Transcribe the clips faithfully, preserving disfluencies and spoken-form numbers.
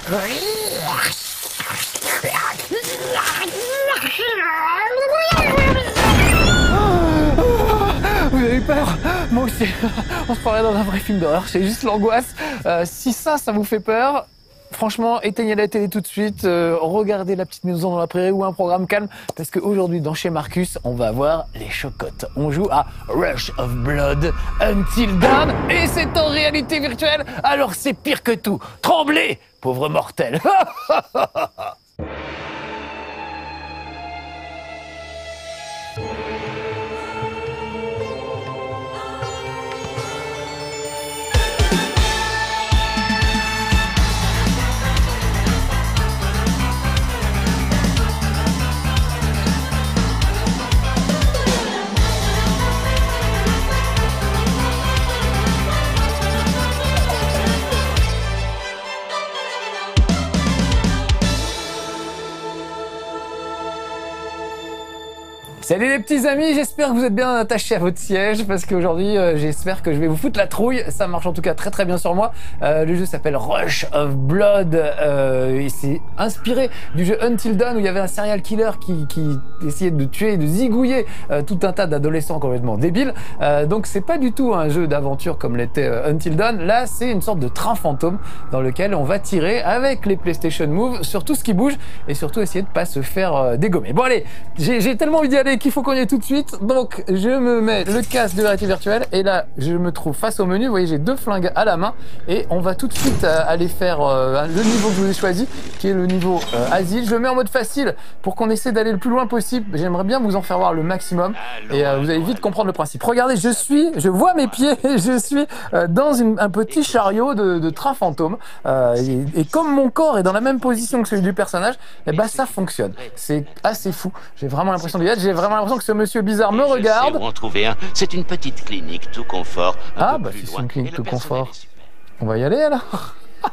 Vous avez eu peur? Moi aussi. On se croirait dans un vrai film d'horreur. C'est juste l'angoisse. Euh, si ça, ça vous fait peur, franchement, éteignez la télé tout de suite. Euh, regardez La Petite Maison dans la Prairie ou un programme calme. Parce qu'aujourd'hui, dans Chez Marcus, on va voir les chocottes. On joue à Rush of Blood Until Dawn. Et c'est en réalité virtuelle. Alors c'est pire que tout. Tremblez, pauvre mortel. Salut les petits amis, j'espère que vous êtes bien attachés à votre siège parce qu'aujourd'hui euh, j'espère que je vais vous foutre la trouille. Ça marche en tout cas très très bien sur moi. Euh, le jeu s'appelle Rush of Blood euh, et c'est inspiré du jeu Until Dawn où il y avait un serial killer qui, qui essayait de tuer, de zigouiller euh, tout un tas d'adolescents complètement débiles. Euh, donc c'est pas du tout un jeu d'aventure comme l'était euh, Until Dawn. Là c'est une sorte de train fantôme dans lequel on va tirer avec les PlayStation Move sur tout ce qui bouge et surtout essayer de pas se faire euh, dégommer. Bon allez, j'ai tellement envie d'y aller qu'il faut qu'on y aille tout de suite. Donc je me mets le casque de réalité virtuelle et là je me trouve face au menu. Vous voyez, j'ai deux flingues à la main et on va tout de suite euh, aller faire euh, le niveau que je vous ai choisi, qui est le niveau euh, asile. Je le mets en mode facile pour qu'on essaie d'aller le plus loin possible. J'aimerais bien vous en faire voir le maximum et euh, vous allez vite comprendre le principe. Regardez, je suis, je vois mes pieds, je suis euh, dans une, un petit chariot de, de train fantôme euh, et, et comme mon corps est dans la même position que celui du personnage, et ben ça fonctionne. C'est assez fou. J'ai vraiment l'impression d'y être. J'ai vraiment l'impression que ce monsieur bizarre me regarde. Où en trouver un. C'est une petite clinique tout confort. Ah bah si c'est une clinique tout confort, on va y aller alors.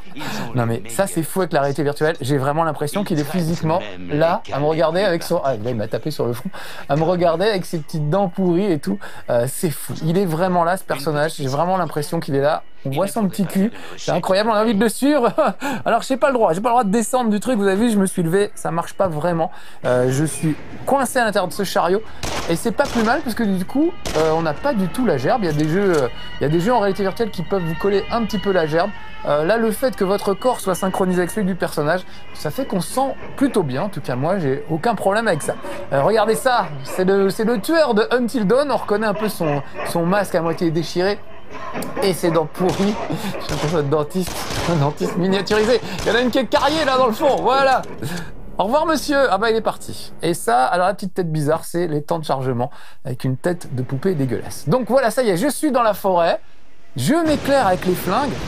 Non mais ça c'est fou avec la réalité virtuelle, j'ai vraiment l'impression qu'il est physiquement là à me regarder avec son... Ah là il m'a tapé sur le front, à me regarder avec ses petites dents pourries et tout, euh, c'est fou, il est vraiment là ce personnage, j'ai vraiment l'impression qu'il est là, on voit son petit cul, c'est incroyable, on a envie de le suivre. Alors j'ai pas le droit, j'ai pas le droit de descendre du truc, vous avez vu je me suis levé, ça marche pas vraiment, euh, je suis coincé à l'intérieur de ce chariot et c'est pas plus mal parce que du coup euh, on n'a pas du tout la gerbe, il y a des jeux, euh, il y a des jeux en réalité virtuelle qui peuvent vous coller un petit peu la gerbe. Euh, là, le fait que votre corps soit synchronisé avec celui du personnage, ça fait qu'on se sent plutôt bien. En tout cas, moi, j'ai aucun problème avec ça. Euh, regardez ça, c'est le, c'est le tueur de Until Dawn. On reconnaît un peu son, son masque à moitié déchiré et ses dents pourries. J'ai l'impression d'être dentiste, un dentiste miniaturisé. Il y en a une qui est carriée là dans le fond, voilà. Au revoir monsieur. Ah bah il est parti. Et ça, alors la petite tête bizarre, c'est les temps de chargement avec une tête de poupée dégueulasse. Donc voilà, ça y est, je suis dans la forêt. Je m'éclaire avec les flingues. Oh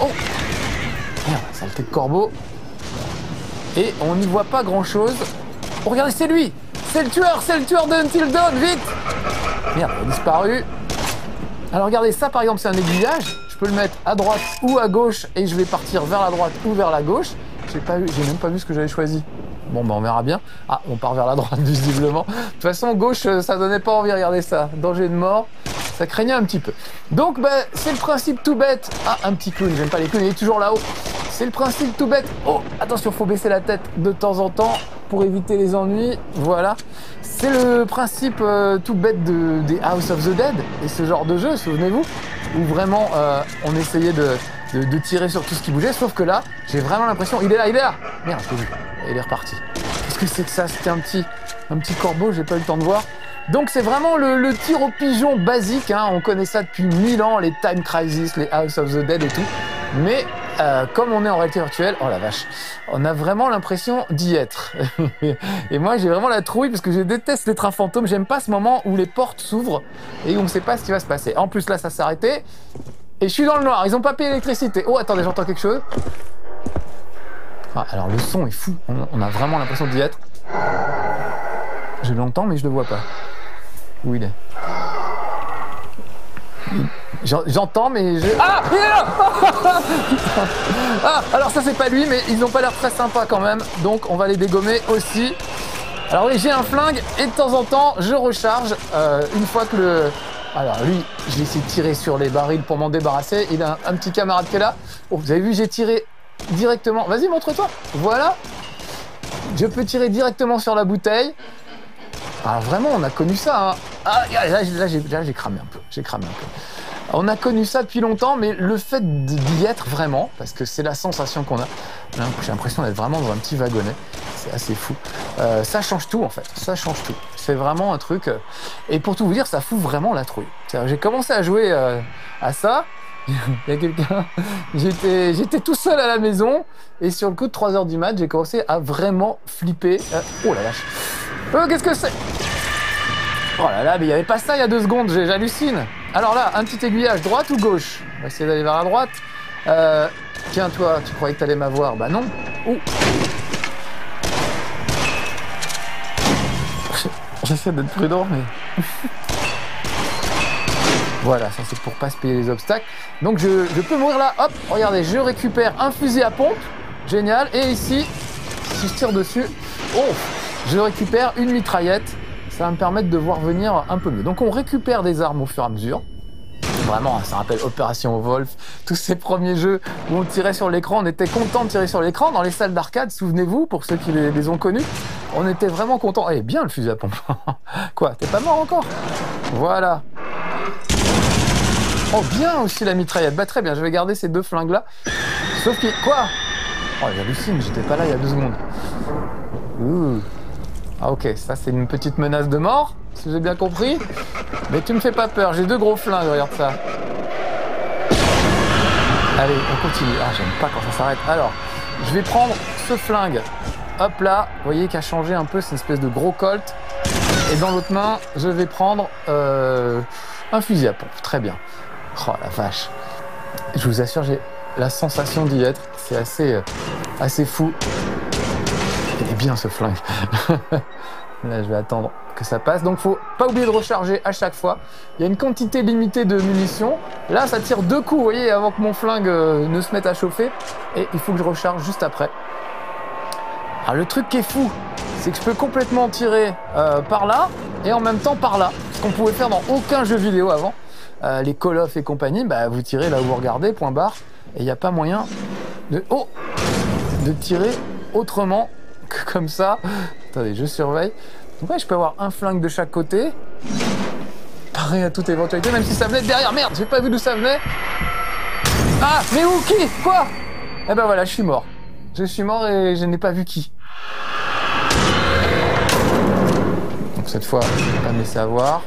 merde, saleté de corbeau. Et on n'y voit pas grand chose. Oh regardez, c'est lui. C'est le tueur, c'est le tueur de Until Dawn, vite. Merde, il a disparu. Alors regardez, ça par exemple c'est un aiguillage. Je peux le mettre à droite ou à gauche et je vais partir vers la droite ou vers la gauche. J'ai pas vu, j'ai même pas vu ce que j'avais choisi. Bon bah on verra bien. Ah, on part vers la droite visiblement. De toute façon, gauche, ça donnait pas envie, regardez ça. Danger de mort. Ça craignait un petit peu. Donc, bah, c'est le principe tout bête. Ah, un petit clown, j'aime pas les clowns, il est toujours là-haut. C'est le principe tout bête. Oh, attention, faut baisser la tête de temps en temps pour éviter les ennuis. Voilà. C'est le principe euh, tout bête de, des House of the Dead et ce genre de jeu, souvenez-vous, où vraiment euh, on essayait de, de, de tirer sur tout ce qui bougeait, sauf que là, j'ai vraiment l'impression... Il est là, il est là. Merde, je l'ai vu. Il est reparti. Qu'est-ce que c'est que ça? C'était un petit, un petit corbeau, j'ai pas eu le temps de voir. Donc c'est vraiment le, le tir au pigeon basique, hein. On connaît ça depuis mille ans, les Time Crisis, les House of the Dead et tout. Mais euh, comme on est en réalité virtuelle, oh la vache, on a vraiment l'impression d'y être. Et moi j'ai vraiment la trouille parce que je déteste les trains fantômes, j'aime pas ce moment où les portes s'ouvrent et où on sait pas ce qui va se passer. En plus là ça s'est arrêté et je suis dans le noir, ils ont pas payé l'électricité. Oh attendez, j'entends quelque chose. Ah, alors le son est fou, on, on a vraiment l'impression d'y être. Je l'entends mais je le vois pas. Où il est? J'entends mais je... Ah, il est là. Ah, alors ça c'est pas lui mais ils n'ont pas l'air très sympas quand même. Donc on va les dégommer aussi. Alors oui, j'ai un flingue et de temps en temps je recharge euh, une fois que le... Alors lui, je vais essayer de tirer sur les barils pour m'en débarrasser. Il a un, un petit camarade qui est là. Oh, vous avez vu, j'ai tiré directement... Vas-y, montre-toi. Voilà. Je peux tirer directement sur la bouteille. Alors vraiment, on a connu ça. Hein. Ah, là, là, là j'ai cramé un peu. J'ai cramé un peu. On a connu ça depuis longtemps, mais le fait d'y être vraiment, parce que c'est la sensation qu'on a, j'ai l'impression d'être vraiment dans un petit wagonnet, c'est assez fou. Euh, ça change tout en fait, ça change tout. C'est vraiment un truc, euh, et pour tout vous dire, ça fout vraiment la trouille. J'ai commencé à jouer euh, à ça, il y a quelqu'un, j'étais tout seul à la maison, et sur le coup de trois heures du mat, j'ai commencé à vraiment flipper. Euh, oh la vache, oh, qu'est-ce que c'est? Oh là là, mais il n'y avait pas ça il y a deux secondes, j'hallucine. Alors là, un petit aiguillage, droite ou gauche? On va essayer d'aller vers la droite. Euh, tiens, toi, tu croyais que tu allais m'avoir? Bah non. Oh. J'essaie d'être prudent, mais... Voilà, ça c'est pour pas se payer les obstacles. Donc je, je peux mourir là, hop, regardez, je récupère un fusil à pompe. Génial. Et ici, si je tire dessus, oh, je récupère une mitraillette. Ça va me permettre de voir venir un peu mieux. Donc on récupère des armes au fur et à mesure. Vraiment, ça rappelle Opération Wolf, tous ces premiers jeux où on tirait sur l'écran, on était content de tirer sur l'écran dans les salles d'arcade, souvenez-vous, pour ceux qui les, les ont connus, on était vraiment content. Eh bien le fusil à pompe. Quoi, t'es pas mort encore? Voilà. Oh bien aussi la mitraillette, bah très bien, je vais garder ces deux flingues là. Sauf que, quoi? Oh j'hallucine, j'étais pas là il y a deux secondes. Ouh. Ah ok, ça c'est une petite menace de mort, si j'ai bien compris. Mais tu me fais pas peur, j'ai deux gros flingues, regarde ça. Allez, on continue. Ah, j'aime pas quand ça s'arrête. Alors, je vais prendre ce flingue. Hop là, vous voyez qu'il a changé un peu, c'est une espèce de gros colt. Et dans l'autre main, je vais prendre euh, un fusil à pompe. Très bien. Oh la vache. Je vous assure, j'ai la sensation d'y être. C'est assez, euh, assez fou. Il est bien ce flingue. Là, je vais attendre que ça passe. Donc, faut pas oublier de recharger à chaque fois. Il y a une quantité limitée de munitions. Là, ça tire deux coups, vous voyez, avant que mon flingue euh, ne se mette à chauffer. Et il faut que je recharge juste après. Alors, le truc qui est fou, c'est que je peux complètement tirer euh, par là et en même temps par là. Ce qu'on pouvait faire dans aucun jeu vidéo avant. Euh, les Call of et compagnie, bah, vous tirez là où vous regardez, point barre. Et il n'y a pas moyen de, oh, de tirer autrement que comme ça. Attendez, je surveille. Donc ouais, je peux avoir un flingue de chaque côté. Pareil à toute éventualité, même si ça venait de derrière. Merde, j'ai pas vu d'où ça venait. Ah, mais où? Qui? Quoi? Eh ben voilà, je suis mort. Je suis mort et je n'ai pas vu qui. Donc cette fois, je vais pas me laisser avoir.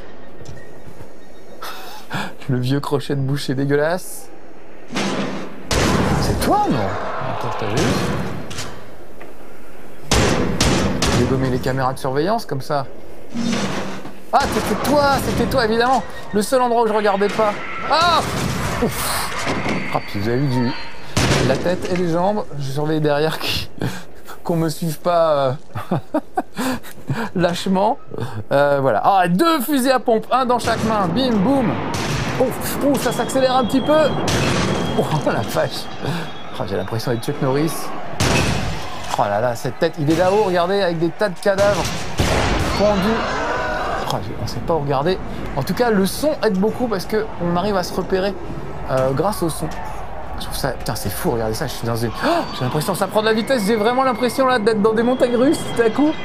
Le vieux crochet de bouche est dégueulasse. C'est toi, non? Attends, t'as vu? J'ai gommé les caméras de surveillance comme ça. Ah, c'était toi, c'était toi évidemment. Le seul endroit où je regardais pas. Ah, ouf. Ah, puis vous avez vu du... la tête et les jambes. Je surveille derrière qui... qu'on me suive pas euh... lâchement. Euh, voilà. Ah, deux fusils à pompe, un dans chaque main. Bim, boum. Ouf, oh, ça s'accélère un petit peu. Oh la vache. Oh, j'ai l'impression d'être Chuck Norris. Oh là là, cette tête, il est là-haut, regardez, avec des tas de cadavres pendus. Oh, on ne sait pas où regarder. En tout cas, le son aide beaucoup parce qu'on arrive à se repérer euh, grâce au son. Je trouve ça... Putain, c'est fou, regardez ça, je suis dans une... Oh, j'ai l'impression que ça prend de la vitesse, j'ai vraiment l'impression là d'être dans des montagnes russes tout à coup.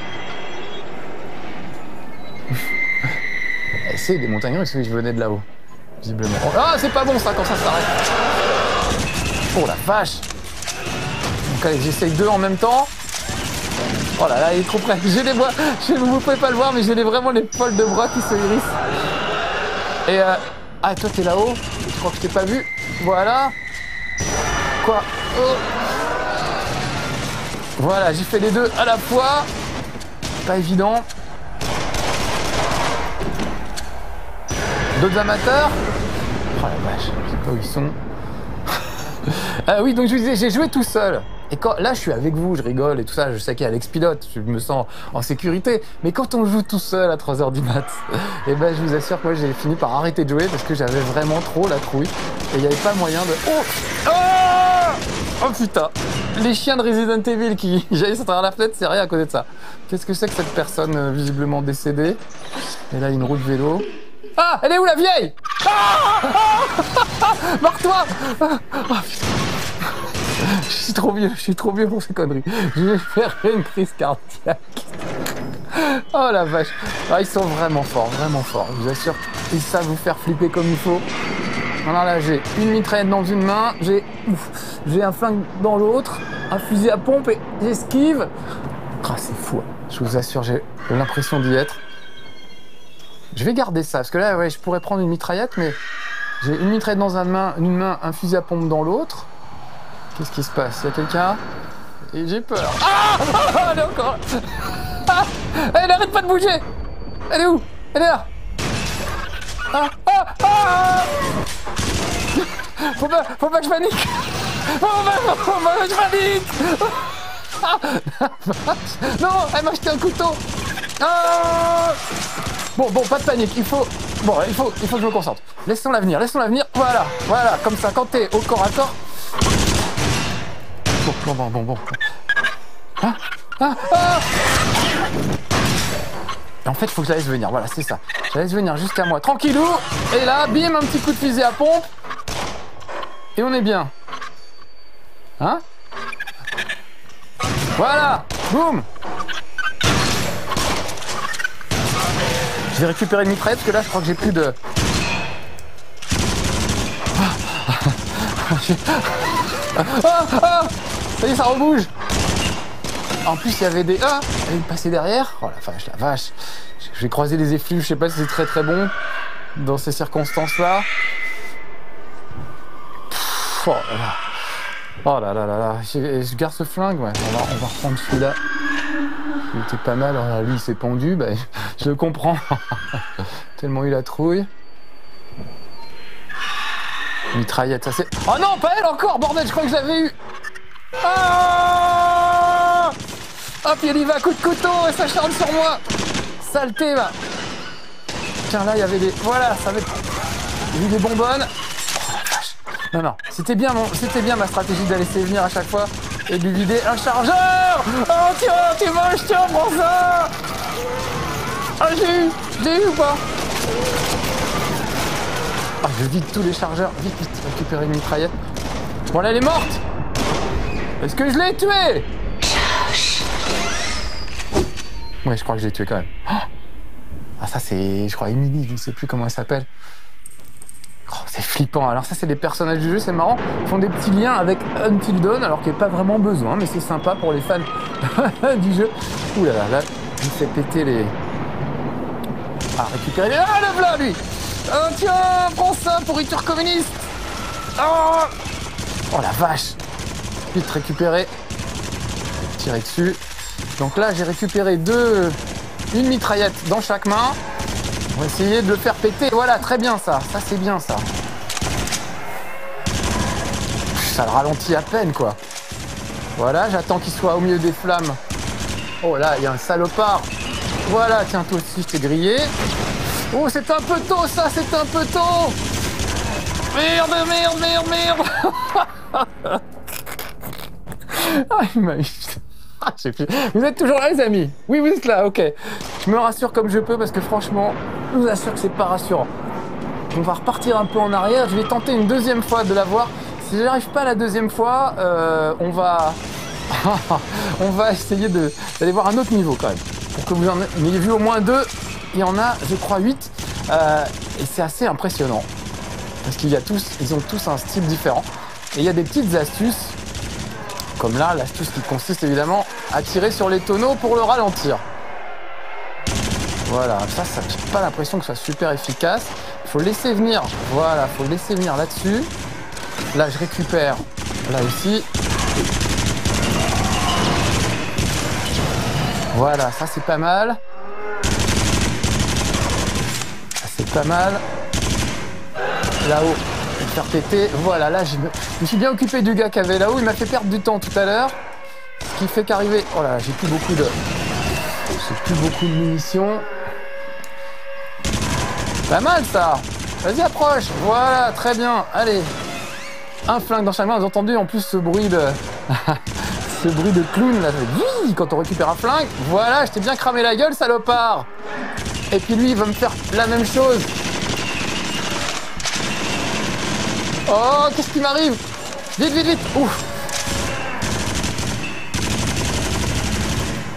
C'est des montagnes russes, oui, je venais de là-haut, visiblement. Oh, ah, c'est pas bon ça quand ça s'arrête. Oh la vache. Donc allez, j'essaye deux en même temps. Oh là là, il est trop près. J'ai les bras, je, vous ne pouvez pas le voir, mais j'ai vraiment les poils de bras qui se hérissent. Et euh... ah, toi t'es là-haut. Je crois que je t'ai pas vu. Voilà. Quoi? Oh. Voilà, j'ai fait les deux à la fois. Pas évident. D'autres amateurs? Oh la vache, je sais pas où ils sont. Ah oui, donc je vous disais, j'ai joué tout seul. Et quand, là, je suis avec vous, je rigole et tout ça, je sais qu'il y a Alex Pilote, je me sens en sécurité. Mais quand on joue tout seul à trois heures du mat, et ben, je vous assure que moi, j'ai fini par arrêter de jouer parce que j'avais vraiment trop la trouille. Et il n'y avait pas moyen de... Oh, oh, oh putain. Les chiens de Resident Evil qui jaillissent à travers la fenêtre, c'est rien à côté de ça. Qu'est-ce que c'est que cette personne euh, visiblement décédée? Et là, une roue de vélo. Ah, elle est où la vieille? Ah, ah, barre-toi. Ah, putain. Je suis trop vieux, je suis trop vieux pour ces conneries. Je vais faire une crise cardiaque. Oh la vache. Ah, ils sont vraiment forts, vraiment forts. Je vous assure, ils savent vous faire flipper comme il faut. Alors là, j'ai une mitraillette dans une main, j'ai j'ai un flingue dans l'autre, un fusil à pompe et j'esquive. Ah, c'est fou. Je vous assure, j'ai l'impression d'y être. Je vais garder ça, parce que là, ouais, je pourrais prendre une mitraillette, mais j'ai une mitraillette dans une main, une main, un fusil à pompe dans l'autre. Qu'est-ce qui se passe? Il y a quelqu'un? Et j'ai peur. Ah, ah, elle est encore là. Ah, elle arrête pas de bouger. Elle est où? Elle est là. Ah, ah, ah. Faut pas, faut pas que je panique. Faut pas, faut pas que je panique. Ah, non, elle m'a jeté un couteau. Ah. Bon, bon, pas de panique. Il faut, bon, il faut, il faut que je me concentre. Laissons-la venir, laissons-la venir. Voilà, voilà, comme ça, quand t'es au corps à corps. Bon, bon, bon, bon, bon. Ah, ah, ah. Et en fait, il faut que je la laisse venir. Voilà, c'est ça. Je la laisse venir jusqu'à moi, tranquillou. Et là, bim, un petit coup de fusil à pompe. Et on est bien. Hein? Voilà, boum. Je vais récupérer une mitraillette parce que là, je crois que j'ai plus de... Ah, ah, ça y est, ça rebouge. En plus, il y avait des... Ah, elle est passée derrière. Oh la vache, la vache. Je vais croiser les effluves, je sais pas si c'est très très bon dans ces circonstances-là. Oh là là. Oh là là là là. Je, je garde ce flingue, ouais. On va, on va reprendre celui-là. Il était pas mal. Alors là, lui, il s'est pendu. Bah, je le comprends. Tellement il a trouille. Mitraillette, ça c'est... Oh non, pas elle encore, bordel, je crois que je l'avais eu. Ah, hop, il y va, coup de couteau, et ça charge sur moi. Saleté, va. Tiens, là, il y avait des... Voilà, ça avait... Il y a eu des bonbonnes. Oh la vache. Non, non, c'était bien, mon... c'était bien ma stratégie de la laisser venir à chaque fois et de lui vider un chargeur. Oh, tiens, t'es moche, tiens, prends ça. Ah, j'ai eu, j'ai eu ou pas? Ah, je vide tous les chargeurs. Vite, vite, récupérer une mitraillette. Bon, là, elle est morte. Est-ce que je l'ai tuée? Ouais, je crois que je l'ai tuée quand même. Oh, ah, ça, c'est, je crois, Emily, je ne sais plus comment elle s'appelle. Oh, c'est flippant. Alors ça, c'est des personnages du jeu, c'est marrant. Ils font des petits liens avec Until Dawn, alors qu'il n'y a pas vraiment besoin, mais c'est sympa pour les fans du jeu. Ouh là là, là, il fait péter les... Ah, récupérer les... Ah, le voilà, lui. Oh, tiens, prends ça, pourriture communiste. Oh, oh la vache. Vite récupérer. Tirer dessus. Donc là, j'ai récupéré deux... Une mitraillette dans chaque main. On va essayer de le faire péter. Voilà, très bien ça. Ça, c'est bien ça. Ça le ralentit à peine, quoi. Voilà, j'attends qu'il soit au milieu des flammes. Oh là, il y a un salopard. Voilà, tiens, toi aussi, je t'ai grillé. Oh, c'est un peu tôt, ça, c'est un peu tôt. Merde, merde, merde, merde. Ah, il m'a eu... Ah, je sais plus. Vous êtes toujours là, les amis? Oui, vous êtes là, ok. Je me rassure comme je peux parce que franchement, je vous assure que c'est pas rassurant. On va repartir un peu en arrière. Je vais tenter une deuxième fois de l'avoir. Si j'arrive pas la deuxième fois, euh, on va... on va essayer de... d'aller voir un autre niveau quand même. Pour que vous en ayez vu au moins deux. Il y en a, je crois, huit. Euh, et c'est assez impressionnant. Parce qu'il y a tous... Ils ont tous un style différent. Et il y a des petites astuces. Comme là, l'astuce qui consiste évidemment à tirer sur les tonneaux pour le ralentir. Voilà, ça, ça n'a pas l'impression que ce soit super efficace. Il faut laisser venir, voilà, il faut laisser venir là-dessus. Là, je récupère, là aussi. Voilà, ça c'est pas mal. Ça c'est pas mal. Là-haut. Le faire péter, voilà, là je me... je me suis bien occupé du gars qui avait là-haut, il m'a fait perdre du temps tout à l'heure, ce qui fait qu'arriver, oh là, j'ai plus beaucoup de, j'ai plus beaucoup de munitions, pas mal ça, vas-y approche, voilà, très bien, allez, un flingue dans chaque main, vous avez entendu en plus ce bruit de, ce bruit de clown là, quand on récupère un flingue, voilà, je t'ai bien cramé la gueule salopard, et puis lui il va me faire la même chose. Oh, qu'est-ce qui m'arrive? Vite, vite, vite. Ouf.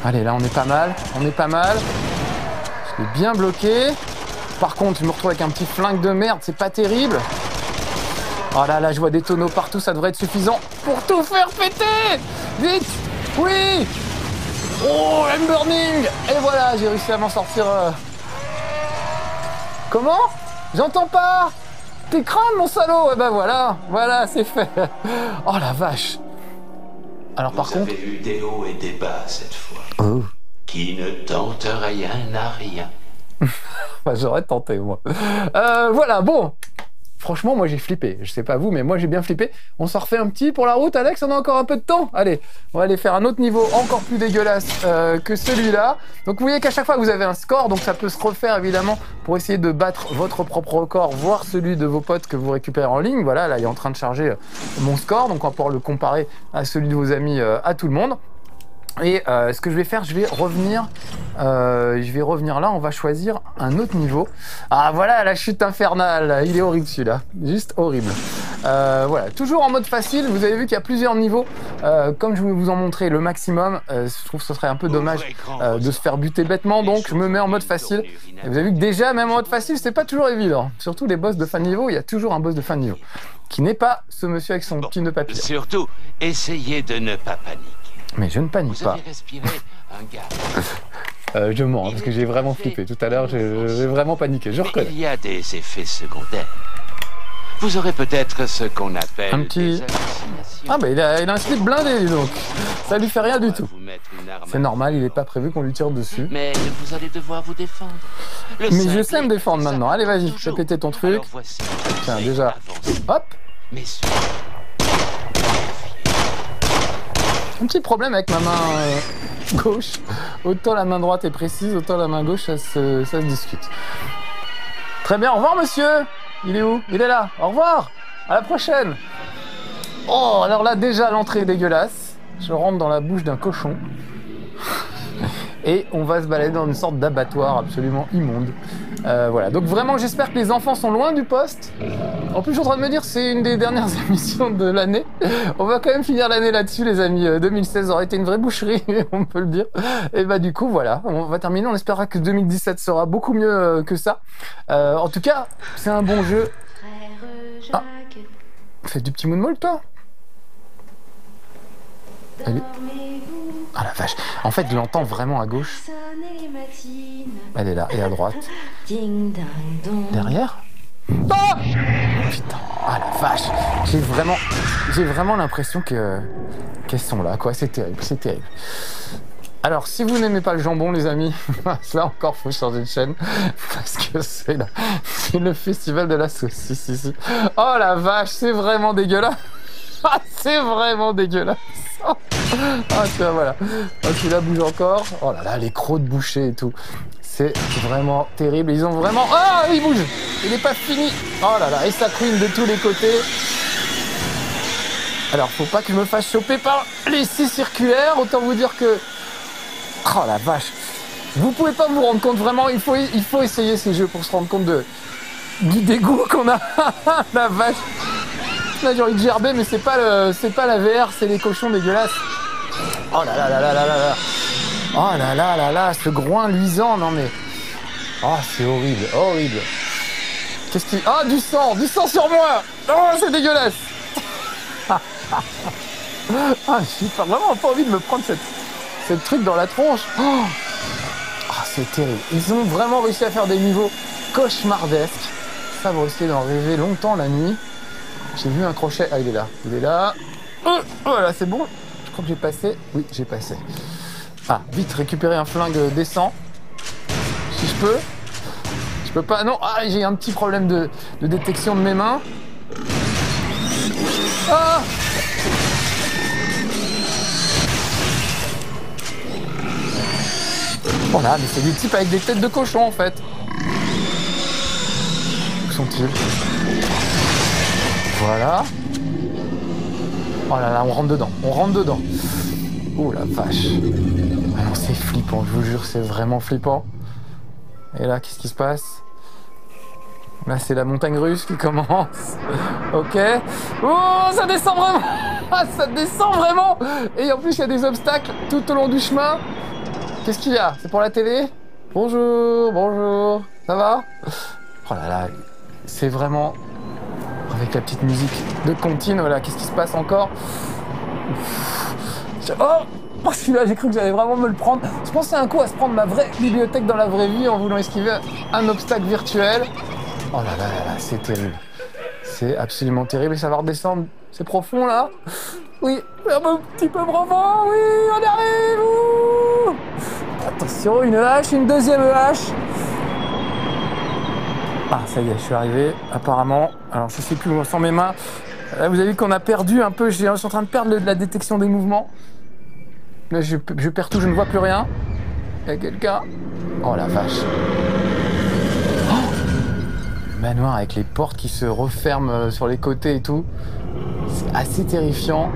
Allez, là, on est pas mal. On est pas mal. Je l'ai bien bloqué. Par contre, je me retrouve avec un petit flingue de merde. C'est pas terrible. Oh là là, je vois des tonneaux partout. Ça devrait être suffisant pour tout faire péter. Vite. Oui. Oh, I'm burning. Et voilà, j'ai réussi à m'en sortir. Euh... Comment? J'entends pas. T'es crâne, mon salaud. Et ben voilà. Voilà, c'est fait. Oh la vache. Alors par Vous contre... avez eu des hauts et des bas cette fois. Oh. Qui ne tente rien n'a rien. Bah, j'aurais tenté, moi. Euh, voilà, bon. Franchement, moi, j'ai flippé. Je sais pas vous, mais moi, j'ai bien flippé. On s'en refait un petit pour la route, Alex? On a encore un peu de temps? Allez, on va aller faire un autre niveau encore plus dégueulasse euh, que celui-là. Donc, vous voyez qu'à chaque fois, vous avez un score. Donc, ça peut se refaire, évidemment, pour essayer de battre votre propre record, voire celui de vos potes que vous récupérez en ligne. Voilà, là, il est en train de charger euh, mon score. Donc, on va pouvoir le comparer à celui de vos amis, euh, à tout le monde. Et euh, ce que je vais faire, je vais revenir, euh, je vais revenir là, on va choisir un autre niveau. Ah voilà, la chute infernale, il est horrible celui-là, juste horrible. Euh, voilà, toujours en mode facile, vous avez vu qu'il y a plusieurs niveaux. Euh, comme je vais vous en montrer le maximum, euh, je trouve que ce serait un peu dommage euh, de se faire buter bêtement, donc je me mets en mode facile. Et vous avez vu que déjà, même en mode facile, c'est pas toujours évident. Surtout les boss de fin de niveau, il y a toujours un boss de fin de niveau. Qui n'est pas ce monsieur avec son petit nœud papillon. Surtout, essayez de ne pas paniquer. Mais je ne panique Vous pas. avez respiré un gaz. euh, je mens, hein, parce que j'ai vraiment flippé. Tout à l'heure, j'ai j'ai vraiment paniqué, je Mais reconnais. il y a des effets secondaires. Vous aurez peut-être ce qu'on appelle Un petit... des hallucinations. Ah bah il a, il a un slip blindé, dis donc. Ça lui fait rien du tout. Vous mettre une arme C'est normal, il n'est pas prévu qu'on lui tire dessus. Mais vous allez devoir vous défendre. Le Mais je simple sais me défendre ça maintenant. Allez, vas-y, toujours. fais péter ton truc. Alors voici, Tiens, c'est déjà. avancé. Hop. Messieurs, Un petit problème avec ma main euh, gauche. Autant la main droite est précise, autant la main gauche, ça se, ça se discute. Très bien, au revoir monsieur. Il est où? Il est là. Au revoir. À la prochaine. Oh, alors là, déjà, l'entrée est dégueulasse. Je rentre dans la bouche d'un cochon. Et on va se balader dans une sorte d'abattoir absolument immonde. Euh, voilà, donc vraiment j'espère que les enfants sont loin du poste. En plus je suis en train de me dire c'est une des dernières émissions de l'année. On va quand même finir l'année là-dessus les amis. deux mille seize aurait été une vraie boucherie, on peut le dire. Et bah du coup voilà, on va terminer. On espérera que deux mille dix-sept sera beaucoup mieux que ça. Euh, en tout cas, c'est un bon jeu. Ah, fais du petit mot de molle toi. Elle est... Ah la vache. En fait, je l'entends vraiment à gauche. Elle est là. Et à droite. Derrière. Ah putain. Ah la vache. J'ai vraiment, j'ai vraiment l'impression que qu'elles sont là, quoi. C'est terrible. C'est terrible. Alors, si vous n'aimez pas le jambon, les amis, là encore, faut changer de chaîne parce que c'est là, c'est le festival de la saucisse ici. Oh la vache, c'est vraiment dégueulasse. Ah, c'est vraiment dégueulasse. Ah, tiens, voilà. Ah, celui-là bouge encore. Oh là là, les crocs de boucher et tout. C'est vraiment terrible. Ils ont vraiment... Ah, il bouge. Il n'est pas fini. Oh là là, et ça couine de tous les côtés. Alors, faut pas que je me fasse choper par les scies circulaires. Autant vous dire que... Oh la vache. Vous pouvez pas vous rendre compte, vraiment. Il faut, il faut essayer ces jeux pour se rendre compte de... du dégoût qu'on a. La vache. Là j'ai envie de gerber mais c'est pas le c'est pas la V R, c'est les cochons dégueulasses. Oh là là là là là là là. Oh là là là là, ce groin luisant, non mais. Oh c'est horrible, horrible. Qu'est-ce qui. Oh du sang, du sang sur moi. Oh c'est dégueulasse. Ah j'ai pas, vraiment pas envie de me prendre cette, cette truc dans la tronche. Oh, oh c'est terrible. Ils ont vraiment réussi à faire des niveaux cauchemardesques. Ça vous risquez d'en rêver longtemps la nuit. J'ai vu un crochet. Ah, il est là. Il est là. Oh, voilà, c'est bon. Je crois que j'ai passé. Oui, j'ai passé. Ah, vite, récupérer un flingue décent. Si je peux. Je peux pas. Non, ah, j'ai un petit problème de, de détection de mes mains. Ah! Voilà, mais c'est des types avec des têtes de cochon en fait. Où sont-ils? Voilà. Oh là là, on rentre dedans, on rentre dedans. Oh la vache. Ah non, c'est flippant, je vous jure, c'est vraiment flippant. Et là, qu'est-ce qui se passe? Là, c'est la montagne russe qui commence. Ok. Oh, ça descend vraiment. Ah, ça descend vraiment. Et en plus, il y a des obstacles tout au long du chemin. Qu'est-ce qu'il y a? C'est pour la télé? Bonjour, bonjour. Ça va? Oh là là, c'est vraiment... Avec la petite musique de Contine, voilà, qu'est-ce qui se passe encore? Oh, oh celui-là, j'ai cru que j'allais vraiment me le prendre. Je pensais un coup à se prendre ma vraie bibliothèque dans la vraie vie en voulant esquiver un obstacle virtuel. Oh là là là là, c'est terrible. C'est absolument terrible et ça va redescendre. C'est profond là? Oui, un petit peu profond, oui, on arrive. Ouh. Attention, une hache, une deuxième hache. Ah, ça y est, je suis arrivé, apparemment. Alors, je sais plus où sont mes mains. Là, vous avez vu qu'on a perdu un peu. Je suis en train de perdre le, la détection des mouvements. Là, je, je perds tout, je ne vois plus rien. Il y a quelqu'un. Oh la vache. Oh, le manoir avec les portes qui se referment sur les côtés et tout. C'est assez terrifiant.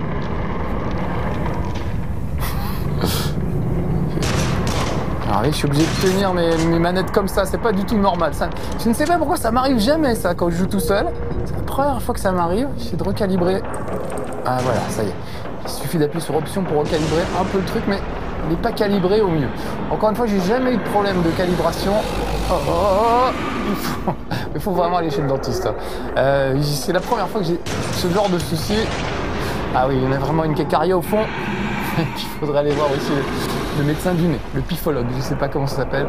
Alors oui, je suis obligé de tenir mes, mes manettes comme ça, c'est pas du tout normal. Ça, je ne sais pas pourquoi ça m'arrive jamais ça quand je joue tout seul. C'est la première fois que ça m'arrive, j'essaie de recalibrer. Ah voilà, ça y est. Il suffit d'appuyer sur option pour recalibrer un peu le truc, mais il n'est pas calibré au mieux. Encore une fois, j'ai jamais eu de problème de calibration. Oh, oh, oh. Il, faut, il faut vraiment aller chez le dentiste. Euh, c'est la première fois que j'ai ce genre de souci. Ah oui, il y en a vraiment une qui est carriée au fond. Il faudrait aller voir aussi le, le médecin du nez, le piphologue, je sais pas comment ça s'appelle.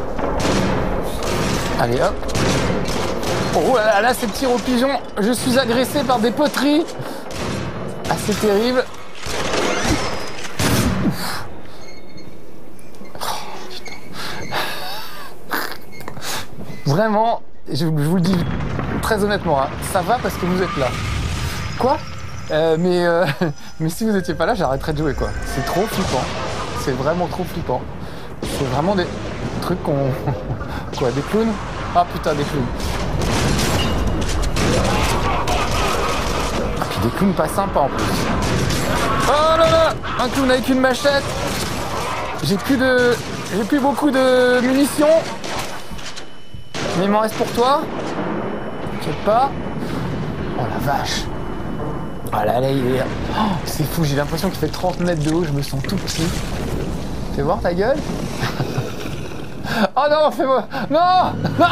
Allez hop. Oh là là, là c'est tir au pigeon. Je suis agressé par des poteries. Assez terrible. Oh, putain. Vraiment, je, je vous le dis très honnêtement, hein, ça va parce que vous êtes là. Quoi? Euh, mais, euh, mais si vous étiez pas là, j'arrêterais de jouer quoi. C'est trop flippant. C'est vraiment trop flippant. C'est vraiment des trucs qu'on... Quoi, des clowns? Ah putain, des clowns. Ah puis des clowns pas sympas en plus. Oh là là! Un clown avec une machette. J'ai plus de... J'ai plus beaucoup de munitions. Mais il m'en reste pour toi. T'inquiète pas. Oh la vache. Ah là là, il est... Oh, c'est fou, j'ai l'impression qu'il fait trente mètres de haut, je me sens tout petit. Fais voir ta gueule. Oh non, fais-moi... Non.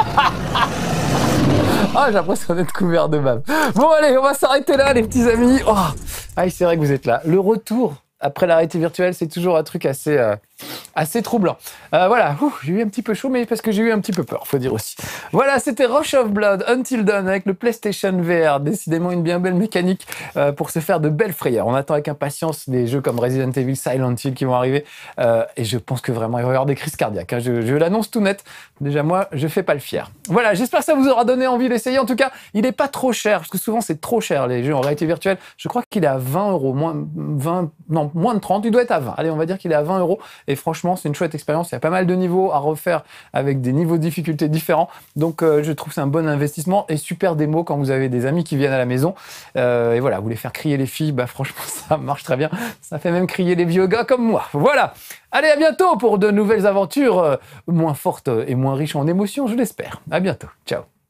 Ah, j'ai l'impression d'être couvert de bave. Bon allez, on va s'arrêter là les petits amis. Oh. Ah, c'est vrai que vous êtes là. Le retour après la réalité virtuelle, c'est toujours un truc assez... Euh... assez troublant. Euh, voilà, j'ai eu un petit peu chaud, mais parce que j'ai eu un petit peu peur, faut dire aussi. Voilà, c'était Rush of Blood, Until Dawn, avec le PlayStation V R. Décidément une bien belle mécanique euh, pour se faire de belles frayeurs. On attend avec impatience des jeux comme Resident Evil, Silent Hill qui vont arriver. Euh, et je pense que vraiment, il va y avoir des crises cardiaques. Hein. Je, je l'annonce tout net. Déjà, moi, je fais pas le fier. Voilà, j'espère que ça vous aura donné envie d'essayer. En tout cas, il n'est pas trop cher, parce que souvent, c'est trop cher, les jeux en réalité virtuelle. Je crois qu'il est à vingt euros, moins vingt, non, moins de trente. Il doit être à vingt. Allez, on va dire qu'il est à vingt euros. Et franchement, c'est une chouette expérience. Il y a pas mal de niveaux à refaire avec des niveaux de difficulté différents. Donc, euh, je trouve que c'est un bon investissement et super démo quand vous avez des amis qui viennent à la maison. Euh, et voilà, vous voulez faire crier les filles, bah franchement, ça marche très bien. Ça fait même crier les vieux gars comme moi. Voilà. Allez, à bientôt pour de nouvelles aventures euh, moins fortes et moins riches en émotions, je l'espère. À bientôt. Ciao.